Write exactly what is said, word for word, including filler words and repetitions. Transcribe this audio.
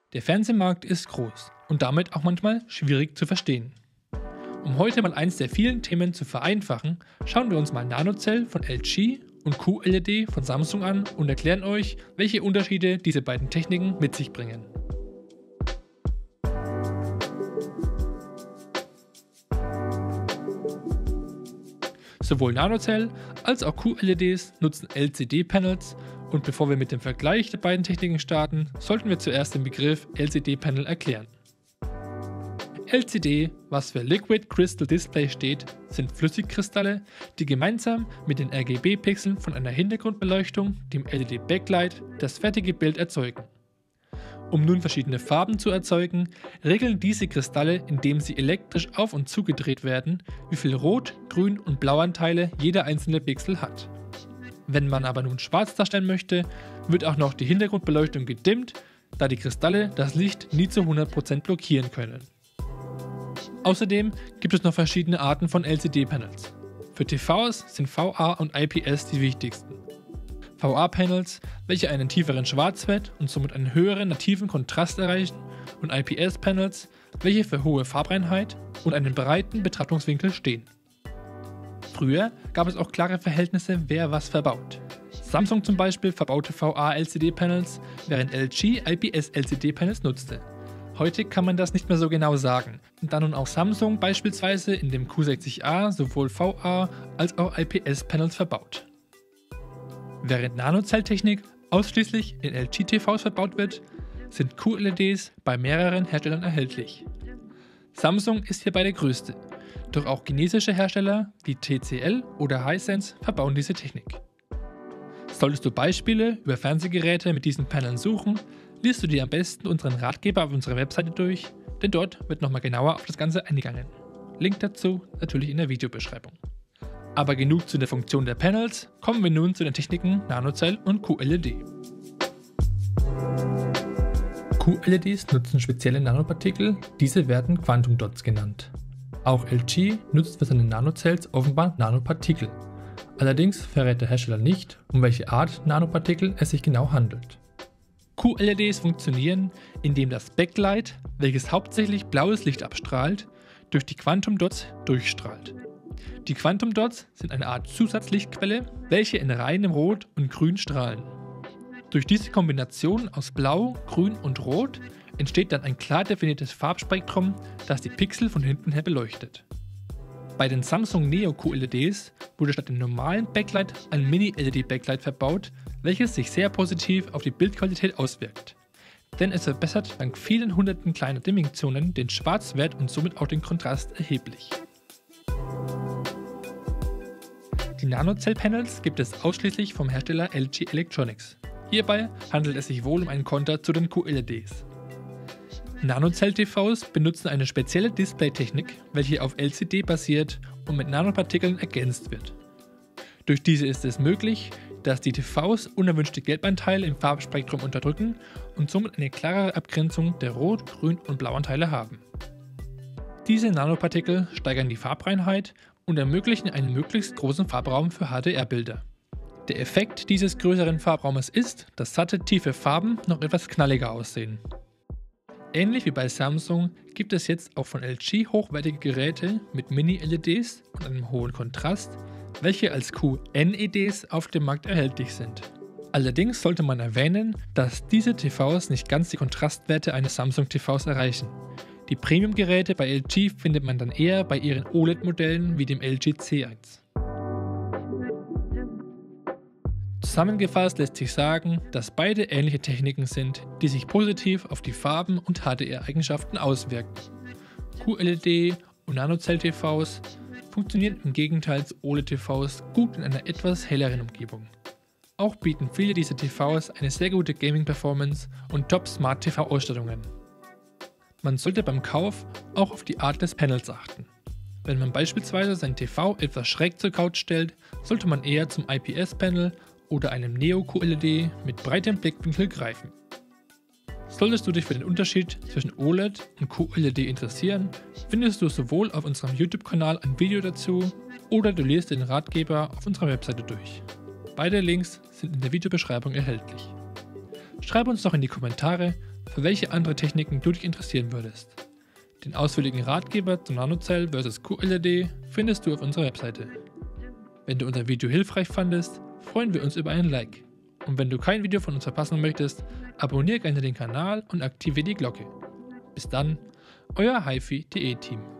Der Fernsehmarkt ist groß und damit auch manchmal schwierig zu verstehen. Um heute mal eins der vielen Themen zu vereinfachen, schauen wir uns mal Nanocell von L G und Q L E D von Samsung an und erklären euch, welche Unterschiede diese beiden Techniken mit sich bringen. Sowohl Nanocell als auch Q L E Ds nutzen L C D-Panels und bevor wir mit dem Vergleich der beiden Techniken starten, sollten wir zuerst den Begriff L C D-Panel erklären. L C D, was für Liquid Crystal Display steht, sind Flüssigkristalle, die gemeinsam mit den R G B-Pixeln von einer Hintergrundbeleuchtung, dem L E D-Backlight, das fertige Bild erzeugen. Um nun verschiedene Farben zu erzeugen, regeln diese Kristalle, indem sie elektrisch auf- und zugedreht werden, wie viel Rot-, Grün- und Blauanteile jeder einzelne Pixel hat. Wenn man aber nun schwarz darstellen möchte, wird auch noch die Hintergrundbeleuchtung gedimmt, da die Kristalle das Licht nie zu hundert Prozent blockieren können. Außerdem gibt es noch verschiedene Arten von L C D-Panels. Für T Vs sind V A und I P S die wichtigsten. V A-Panels, welche einen tieferen Schwarzwert und somit einen höheren nativen Kontrast erreichen, und I P S-Panels, welche für hohe Farbreinheit und einen breiten Betrachtungswinkel stehen. Früher gab es auch klare Verhältnisse, wer was verbaut. Samsung zum Beispiel verbaute V A-L C D-Panels, während L G I P S-L C D-Panels nutzte. Heute kann man das nicht mehr so genau sagen, da nun auch Samsung beispielsweise in dem Q sechzig A sowohl V A als auch I P S-Panels verbaut. Während Nanocell-Technik ausschließlich in L G-T Vs verbaut wird, sind Q L E Ds bei mehreren Herstellern erhältlich. Samsung ist hierbei der größte, doch auch chinesische Hersteller wie T C L oder Hisense verbauen diese Technik. Solltest du Beispiele über Fernsehgeräte mit diesen Paneln suchen, liest du dir am besten unseren Ratgeber auf unserer Webseite durch, denn dort wird nochmal genauer auf das Ganze eingegangen. Link dazu natürlich in der Videobeschreibung. Aber genug zu der Funktion der Panels, kommen wir nun zu den Techniken Nanocell und Q L E D. Q L E Ds nutzen spezielle Nanopartikel, diese werden Quantum Dots genannt. Auch L G nutzt für seine Nanocells offenbar Nanopartikel. Allerdings verrät der Hersteller nicht, um welche Art Nanopartikel es sich genau handelt. Q L E Ds funktionieren, indem das Backlight, welches hauptsächlich blaues Licht abstrahlt, durch die Quantum Dots durchstrahlt. Die Quantum Dots sind eine Art Zusatzlichtquelle, welche in reinem Rot und Grün strahlen. Durch diese Kombination aus Blau, Grün und Rot entsteht dann ein klar definiertes Farbspektrum, das die Pixel von hinten her beleuchtet. Bei den Samsung Neo Q L E Ds wurde statt dem normalen Backlight ein Mini-L E D-Backlight verbaut, welches sich sehr positiv auf die Bildqualität auswirkt. Denn es verbessert dank vielen hunderten kleiner Dimensionen den Schwarzwert und somit auch den Kontrast erheblich. Die Nanocell-Panels gibt es ausschließlich vom Hersteller L G Electronics. Hierbei handelt es sich wohl um einen Konter zu den Q L E Ds. Nanocell-T Vs benutzen eine spezielle Display-Technik, welche auf L C D basiert und mit Nanopartikeln ergänzt wird. Durch diese ist es möglich, dass die T Vs unerwünschte Gelbanteile im Farbspektrum unterdrücken und somit eine klarere Abgrenzung der Rot-, Grün- und Blauanteile haben. Diese Nanopartikel steigern die Farbreinheit und ermöglichen einen möglichst großen Farbraum für H D R-Bilder. Der Effekt dieses größeren Farbraumes ist, dass satte, tiefe Farben noch etwas knalliger aussehen. Ähnlich wie bei Samsung gibt es jetzt auch von L G hochwertige Geräte mit Mini-L E Ds und einem hohen Kontrast, welche als Q N E Ds auf dem Markt erhältlich sind. Allerdings sollte man erwähnen, dass diese T Vs nicht ganz die Kontrastwerte eines Samsung-T Vs erreichen. Die Premium-Geräte bei L G findet man dann eher bei ihren O L E D-Modellen wie dem L G C eins. Zusammengefasst lässt sich sagen, dass beide ähnliche Techniken sind, die sich positiv auf die Farben und H D R-Eigenschaften auswirken. Q L E D und Nanocell-T Vs funktionieren im Gegensatz zu O L E D-T Vs gut in einer etwas helleren Umgebung. Auch bieten viele dieser T Vs eine sehr gute Gaming-Performance und Top-Smart-T V-Ausstattungen. Man sollte beim Kauf auch auf die Art des Panels achten. Wenn man beispielsweise sein T V etwas schräg zur Couch stellt, sollte man eher zum I P S-Panel oder einem Neo Q L E D mit breitem Blickwinkel greifen. Solltest du dich für den Unterschied zwischen O L E D und Q L E D interessieren, findest du sowohl auf unserem YouTube-Kanal ein Video dazu oder du liest den Ratgeber auf unserer Webseite durch. Beide Links sind in der Videobeschreibung erhältlich. Schreib uns doch in die Kommentare, für welche andere Techniken du dich interessieren würdest. Den ausführlichen Ratgeber zu Nanocell versus Q L E D findest du auf unserer Webseite. Wenn du unser Video hilfreich fandest, freuen wir uns über einen Like. Und wenn du kein Video von uns verpassen möchtest, abonniere gerne den Kanal und aktiviere die Glocke. Bis dann, euer HiFi punkt de Team.